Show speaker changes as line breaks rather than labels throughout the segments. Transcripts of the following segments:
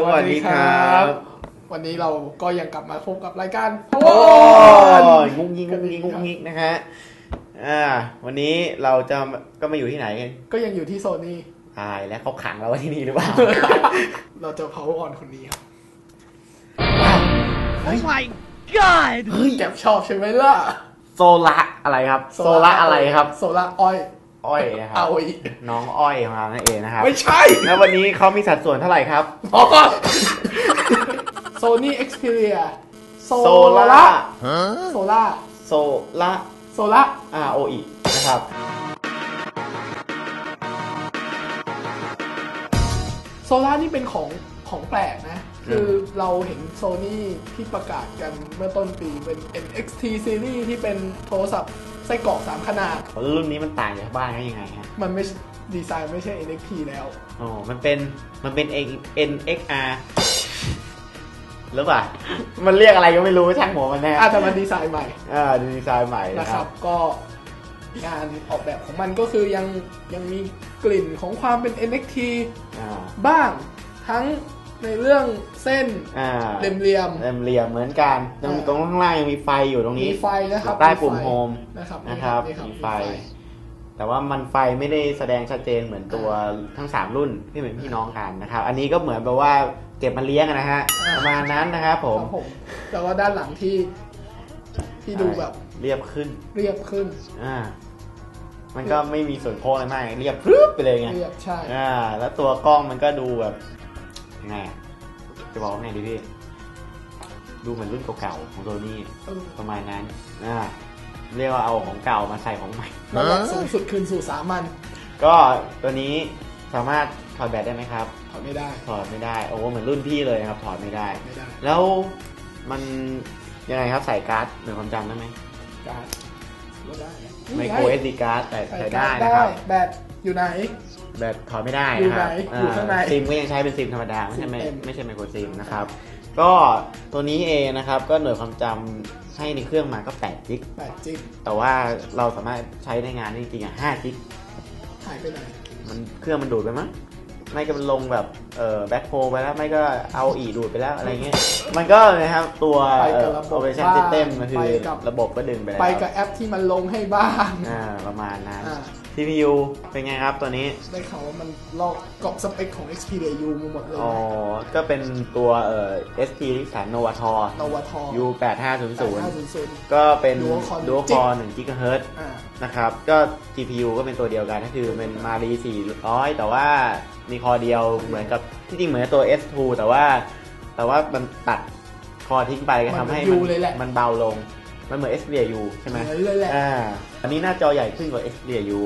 วัสดีครับ
วันนี้เราก็ยังกลับมาพบกับรายการ
โอ้ยงุ้งยิงนะฮะวันนี้เราก็มาอยู่ที่ไหนกัน
ก็ยังอยู่ที่โซนี่
ตายแล้วเขาขังเราไว้ที่นี่หรือเปล่า
เราจะเผาอ่อนคนนี้ครับ
Oh my god
เฮ้ยแกชอบใช่ไหมล่ะ
โซละอะไรครับโซละอะไรครับ
โซละอ้อย
นะครับน้องอ้อยของเรานั่นเองนะครับ
ไม่ใช่
แล้ววันนี้เขามีสัดส่วนเท่าไหร่ครับ
Sony Xperia
โซล่าROE นะครับ
โซล่านี่เป็นของแปลกนะคือเราเห็น Sony ที่ประกาศกันเมื่อต้นปีเป็น NXT Series ที่เป็นโทรศัพท์ไส้กรอก3ขนาด
รุ่นนี้มันต่างจากบ้านยังไงฮะ
มันไม่ดีไซน์ไม่ใช่ NXT แล้ว
อ๋อมันเป็นNXR หรือเปล่ามันเรียกอะไรก็ไม่รู้ช่างหัวมันแน่
แต่มันดีไซน์ใหม่
ดีไซน์ใหม่
นะครับก็งานออกแบบของมันก็คือยังมีกลิ่นของความเป็น NXT บ้างทั้งในเรื่องเส้นเหลี่ยม
เหมือนกันตรงข้างล่างยังมีไฟอยู่ตรงนี้
มีไฟนะครับ
ใต้ปุ่มโฮม
นะครับ
มีไฟแต่ว่ามันไฟไม่ได้แสดงชัดเจนเหมือนตัวทั้ง3รุ่นที่เป็นพี่น้องกันนะครับอันนี้ก็เหมือนแบบว่าเก็บมาเลี้ยงนะฮะประมาณนั้นนะครับผม
แต่ว่าด้านหลังที่ดูแบบ
เรียบขึ้นมันก็ไม่มีส่วนโค้งอะไรมากเรียบปึ๊บไปเลยไง
ใช่
แล้วตัวกล้องมันก็ดูแบบยังไงจะบอกว่าไงดีพี่ดูเหมือนรุ่นเก่าๆของโซนี่ประมาณนั้นเรียกว่าเอาของเก่ามาใส่ของใหม่
สูงสุดคืนสู่สามัญ
ก็ตัวนี้สามารถถอดแบตได้ไหมครับ
ถอดไม่ได้
โอ้เหมือนรุ่นพี่เลยครับถอดไม่ได้แล้วมันยังไงครับใส่การ์ดหรือความจำได้ไหม
การ์ดได้
ไมโคร SD การ์ดแต่ใส่ได้นะครับ
แบตอยู่ไหน
แบตถอดไม่ได้นะครับ
อยู่ข้างใน
ซิมก็ยังใช้เป็นซิมธรรมดาไม่ใช่ไมโครซิมนะครับก็ตัวนี้เองนะครับก็หน่วยความจำให้ในเครื่องมาก็8 จิกแต่ว่าเราสามารถใช้ในงานจริงๆ5 จิก
หายไปไหน
เครื่องมันดูดไปมั้งไม่ก็มันลงแบบแบ็คโฮไปแล้วไม่ก็เอาดูดไปแล้วอะไรเงี้ยมันก็นะครับตัว operation system มันคือระบบก็ดึงไปแล้ว
ไปกับแอปที่มันลงให้บ้าง
ประมาณนั้น CPU เป็นไงครับตัวนี้
ได้ข่าวว่ามันลอกกรอบสเปคของ Xperia U มาหมดเลย
ก็เป็นตัวSP ที่สาร Novator U8500 ก็เป็น Dual Core 1 GHz นะครับก็ GPU ก็เป็นตัวเดียวกันก็คือเป็น Mali 400แต่ว่ามีคอเดียวเหมือนกับที่จริงเหมือนตัว S2 แต่ว่ามันตัดคอทิ้งไปก็ทำให้มันเบาลงมันเหมือน Xperia U ใช่ไหมอันนี้หน้าจอใหญ่ขึ้นกว่า Xperia U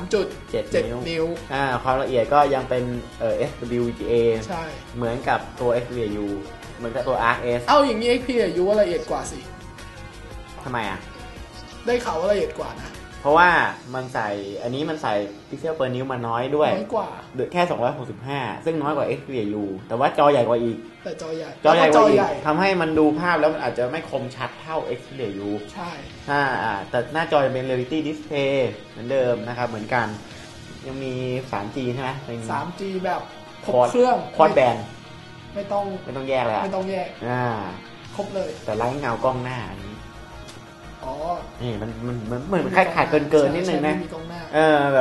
3.7 นิ้ว
ความละเอียดก็ยังเป็นSWGA ใช่เหมือนกับตัว Xperia U เหมือนกับตัว ArcS
อย่างนี้ Xperia U ละเอียดกว่าสิ
ทำไม
ได้ข่าวว่าละเอียดกว่านะ
เพราะว่ามันใส่พิกเซลเปอร์นิ้วมาน้อยด้วย
น้อยกว่า
แค่265ซึ่งน้อยกว่า Xperia U แต่ว่าจอใหญ่กว่าอีก
แต่จอใหญ่
กว่าอีกทำให้มันดูภาพแล้วมันอาจจะไม่คมชัดเท่า Xperia U
ใช่
แต่หน้าจอเป็น Reality Display เหมือนเดิมนะครับเหมือนกันยังมี 3G ใช่ไหม
3G แบบครบเครื่อง
ควอดแบน
ไม่ต้อง
แยกเลย
ไม่ต้องแยกครบเลย
แต่ไร้เงากล้องหน้าอันนี้นี่มันเหมือนขาดเกินนิดนึงนะแบบ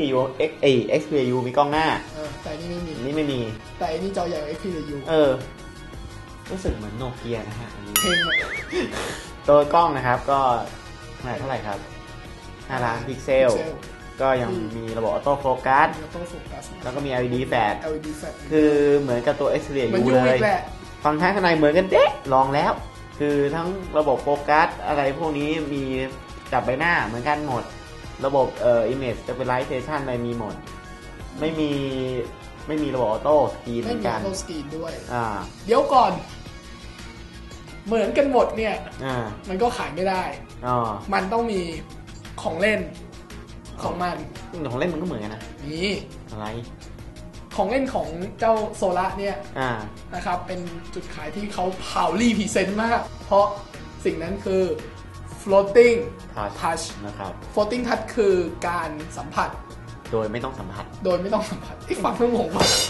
Xperia U มีกล้องหน้า
แต่นี่
ไม่มี
แต่นี่จอใหญ่ Xperia U
รู้สึกเหมือนโนเกียนะฮะอันนี้ตัวกล้องนะครับก็ขนาดเท่าไหร่ครับ5 ล้านพิกเซลก็ยังมีระบบออโต้โฟกัสแล้วก็มี LED Flash คือเหมือนกับตัว Xperia U เลยฟังก์ชันข้างในเหมือนกันเด๊ะลองแล้วคือทั้งระบบโฟกัสอะไรพวกนี้มีจับใบหน้าเหมือนกันหมดระบบimage stabilization อะไรมีหมดไม่มีระบบออโต้สกรีนเหมือนกัน
ไม่มีออโต้สกรีนด้วยเดี๋ยวก่อนเหมือนกันหมดเนี่ยมันก็ขายไม่ได้มันต้องมีของเล่นของมัน
ของเล่นมันก็เหมือนกันนะ
นี่
อะไร
ของเล่นของเจ้าโซล่าเนี่ยนะครับเป็นจุดขายที่เขาพาวลี่พรีเซนต์มากเพราะสิ่งนั้นคือ floating touch
นะครับ
floating touch คือการสัมผัส
โดยไม่ต้องสัมผัส
อีกฝั่งนึงงงมาก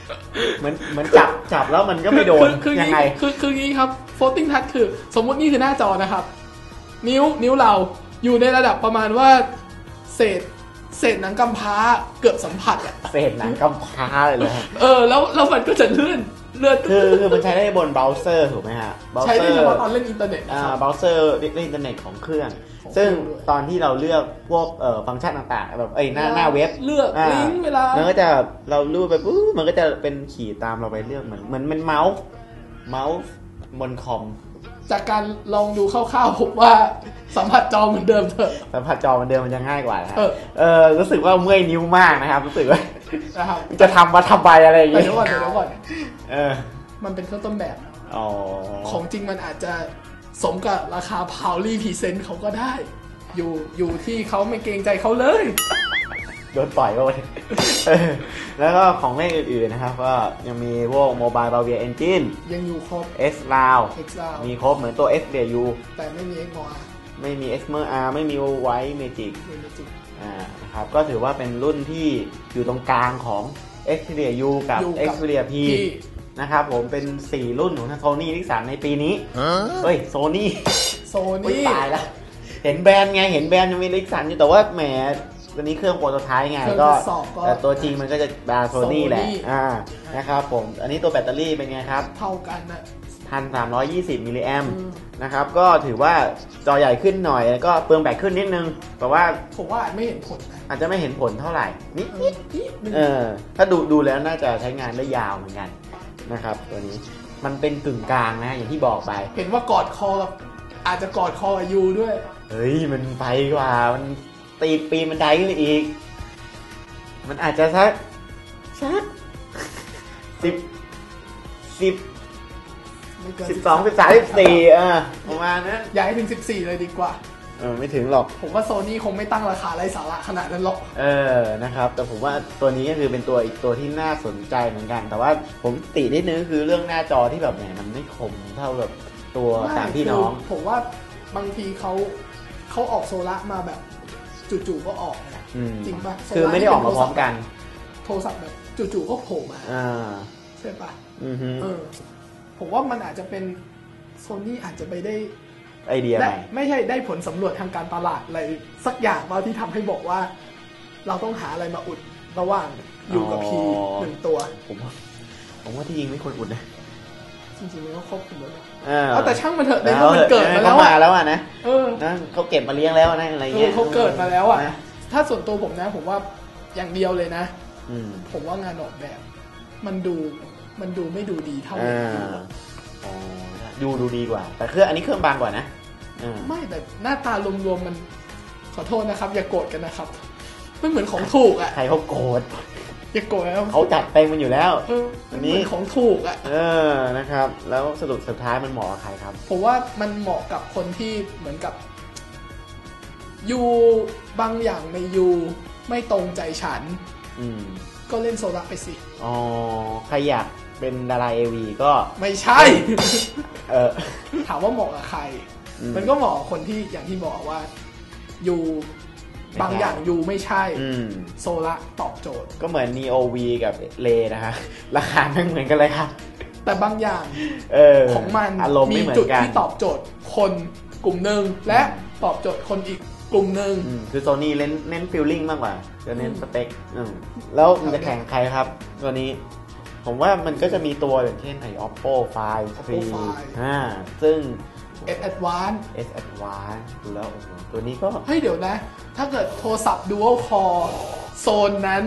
เหมือนจับแล้วมันก็ไม่โดนยังไง
คืองี้ครับ floating touch คือสมมุตินี่คือหน้าจอนะครับนิ้วเราอยู่ในระดับประมาณว่าเศษหนังกำพร้าเกือบสัมผัสอะ
เศษหนังกำพร้าเลย
แล้วมันก็จะเลื่อน
คือมันใช้ได้บนเบราว์เซอร์ถูกไหมฮะ
ใช้ได้เฉพาะตอนเล่นอินเทอร์เน็ต
เบราว์เซอร์เล่นอินเทอร์เน็ตของเครื่องซึ่งตอนที่เราเลือกพวกฟังก์ชันต่างๆแบบหน้าเว็บ
เลือกลิงก์เวลา
มันก็จะเราลู่ไปปุ๊บมันก็จะเป็นขี่ตามเราไปเลือกเหมือนเมาส์บนคอม
จากการลองดูคร่าวๆผมว่าสัมผัสจอเหมือนเดิมเถอะ
สัมผัสจอเหมือนเดิมมันจะง่ายกว่าครับรู้สึกว่าเมื่อยนิ้วมากนะครับรู้สึกว่าจะทำมาทำใบอะไรอย่างเงี้ย
เดี๋ยวก่อนมันเป็นเครื่องต้นแบบของจริงมันอาจจะสมกับราคาพาวลี่พรีเซนต์เขาก็ได้อยู่ที่เขาไม่เกรงใจเขาเลย
โดนปล่อยไปแล้วก็ของเล่นอื่นๆนะครับก็ยังมีพวก Mobile Bravia Engine
ยังอยู่ครบ
X-Raw มีครบเหมือนตัว X-Ray
แต่ไม่มี X-More
ไม่มี X-Mer ไม่มี White Magic นะครับก็ถือว่าเป็นรุ่นที่อยู่ตรงกลางของ X-Ray U กับ X-Ray P นะครับผมเป็น 4 รุ่นของทาง Sony Ericsson ในปีนี้เฮ้ย Sony ตายแล้วเห็นแบรนด์ไงเห็นแบรนด์ยังมี Ericsson อยู่แต่ว่าแหมวันนี้เครื่องโปรโตไทป์ไงก็แต่ตัวจริงมันก็จะแบรนด์ Sony แหละนะครับผมอันนี้ตัวแบตเตอรี่เป็นไงครับ
เท่ากันนะ
1,320 มิลลิแอมป์นะครับก็ถือว่าจอใหญ่ขึ้นหน่อยก็เปลืองแบตขึ้นนิดนึงแต่ว่า
ผมว่าไม่เห็นผล
อาจจะไม่เห็นผลเท่าไหร่นิดถ้าดูแล้วน่าจะใช้งานได้ยาวเหมือนกันนะครับตัวนี้มันเป็นกึ่งกลางนะอย่างที่บอกไป
เห็นว่ากอดคอกับอาจจะกอดคอกับยูด้วย
เฮ้ยมันไปกว่ามันตีปีมันได้ขึ้นอีกมันอาจจะสัก10 12 13 14ประมาณนั้น
อยากให้ถึง14เลยดีกว่า
ไม่ถึงหรอก
ผมว่าโซนี่คงไม่ตั้งราคาไร้สาระขนาดนั้นหรอก
นะครับแต่ผมว่าตัวนี้ก็คือเป็นตัวอีกตัวที่น่าสนใจเหมือนกันแต่ว่าผมตินิดนึงคือเรื่องหน้าจอที่แบบเนี่ยมันไม่คมเท่าแบบตัวต่างพี่น้อง
ผมว่าบางทีเขาออกโซล่ามาแบบจู่ๆก็ออกนะจริงป่ะ
คือไม่ได้ออกมาพร้อมกัน
โทรศัพท์แบบจู่ๆก็โผล่มาใช่ป่ะผมว่ามันอาจจะเป็นโซนี่อาจจะไปได้
ไอเดีย
ไม่ใช่ได้ผลสำรวจทางการตลาดอะไรสักอย่างว่าที่ทำให้บอกว่าเราต้องหาอะไรมาอุดระหว่างอยู่กับพี1ตัว
ผมว่าที่จริงไม่ควรอุดนะ
จริงๆมันก็ครบหมดแล้วแต่ช่างมันเถอะในเมื่อมันเกิดมา
แล้วอ่ะนะเขาเก็บมาเลี้ยงแล้วนะอะไรเงี้ย
เขาเกิดมาแล้วอ่ะถ้าส่วนตัวผมนะผมว่าอย่างเดียวเลยนะผมว่างานออกแบบมันดูไม่ดูดีเท่า
ดูดีกว่าแต่เครื่องอันนี้เครื่องบางกว่านะ
ไม่แต่หน้าตารวมๆมันขอโทษนะครับอย่าโกรธกันนะครับไม่เหมือนของถูกอ่ะ
ใครเขาโกรธ
อย่าโกรธแล้ว
เขาจัดเต็มมันอยู่แล้ว
อันนี้ของถูกอ่ะ
นะครับแล้วสรุปสุดท้ายมันเหมาะกับใครครับ
ผมว่ามันเหมาะกับคนที่เหมือนกับยูบางอย่างในยูไม่ตรงใจฉันก็เล่นโซล่าไปสิ
ใครอยากเป็นดาราAVก็
ไม่ใช่ถามว่าเหมาะกับใครมันก็เหมาะกับคนที่อย่างที่บอกว่ายูบางอย่างยูไม่ใช่โซล่าตอบโจทย์
ก็เหมือน Neo V กับเลนะคะราคาไม่เหมือนกันเลยครับ
แต่บางอย่างของมันมีจุดที่ตอบโจทย์คนกลุ่มหนึ่งและตอบโจทย์คนอีกกลุ่มหนึ่ง
คือโซนี่เน้นฟีลลิ่งมากกว่าจะเน้นสเปคแล้วมันจะแข่งใครครับตัวนี้ผมว่ามันก็จะมีตัวอย่างเช่นไอ้ Oppo Find 3ซึ่ง
S Advance
ดูแล้วตัวนี้ก็
เฮ้ยเดี๋ยวนะถ้าเกิดโทรศัพท์ Dual Core โซนนั้น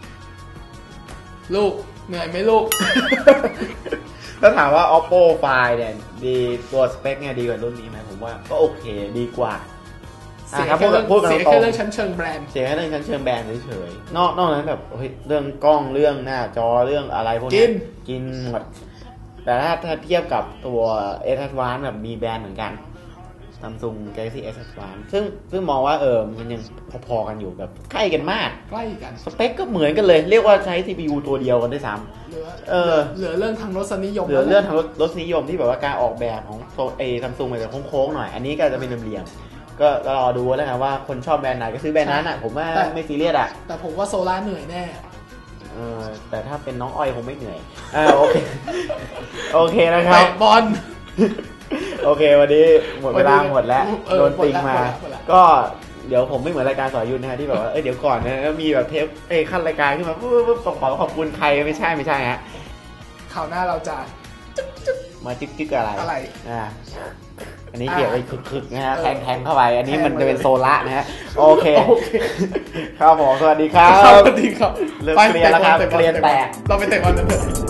ลูกเหนื่อยไหมลูก
ถ้าถามว่า Oppo Find เนี่ยดีตัวสเปคเนี่ยดีกว่ารุ่นนี้ไหมผมว่าก็โอเคดีกว่า
เสียแค่เรื่องชั้นเชิงแบรนด์
เสียแค่เรื่องชั้นเชิงแบรนด์เฉยๆนอกนั้นแบบเรื่องกล้องเรื่องหน้าจอเรื่องอะไรพวกนี้กินหมดแต่ถ้าเทียบกับตัว S Advance แบบมีแบรนด์เหมือนกัน Samsung Galaxy S Advance ซึ่งมองว่ามันยังพอๆกันอยู่แบบใกล้กันมาก
ใกล้กัน
สเปคก็เหมือนกันเลยเรียกว่าใช้ CPU ตัวเดียวกันด้วยซ้ำ
เหลือเรื่องทางรสนิยม
เหลือเรื่องทางรสนิยมที่แบบว่าการออกแบบของSamsung มันจะโค้งๆหน่อยอันนี้ก็จะเป็นเหลี่ยมก็รอดูแล้วกันว่าคนชอบแบรนด์ไหนก็ซื้อแบรนด์นั้นอ่ะผมว่าไม่ซีเรียสอ่ะ
แต่ผมว่าโซล่าเหนื่อยแน่
แต่ถ้าเป็นน้องอ้อยคงไม่เหนื่อยโอเคโอเคนะครับ
เตะบอล
โอเควันนี้หมดเวลาหมดแล้วโดนติงมา
หมดแล้ว
ก็เดี๋ยวผมไม่เหมือนรายการสอยุทธนะฮะที่แบบว่าเดี๋ยวก่อนนะมีแบบเทปขั้นรายการขึ้นมาปุ๊บขอบคุณใครไม่ใช่ฮะ
คราวหน้าเราจะ
มาจึ๊กอะไรอันนี้เกี่ยวกับคึกๆนะฮะแทงเข้าไปอันนี้มันจะเป็นโซละนะฮะโอเคครับผมสวัสดีครับ
สวัสดีครับ
เริ่มเคลียร์แล้วครับเคลียร์แตก
เราไปเตะบอลกันเถอะ